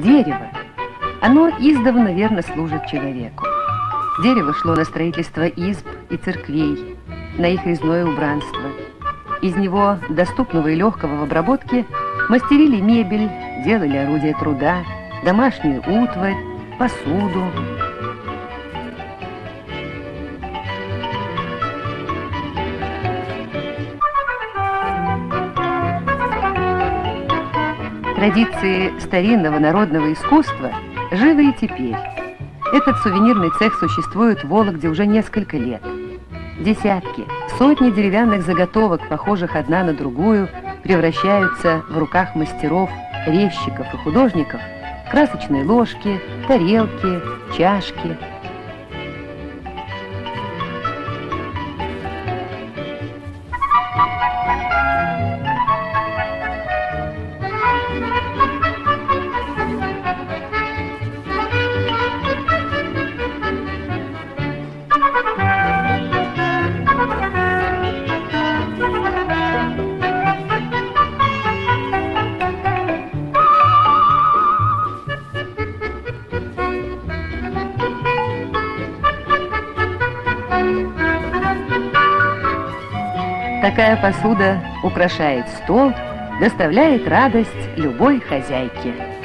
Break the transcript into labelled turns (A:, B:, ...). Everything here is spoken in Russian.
A: Дерево. Оно издавна верно служит человеку. Дерево шло на строительство изб и церквей, на их резное убранство. Из него, доступного и легкого в обработке, мастерили мебель, делали орудия труда, домашнюю утварь, посуду. Традиции старинного народного искусства живы и теперь. Этот сувенирный цех существует в Вологде уже несколько лет. Десятки, сотни деревянных заготовок, похожих одна на другую, превращаются в руках мастеров, резчиков и художников в красочные ложки, тарелки, чашки. Такая посуда украшает стол, доставляет радость любой хозяйке.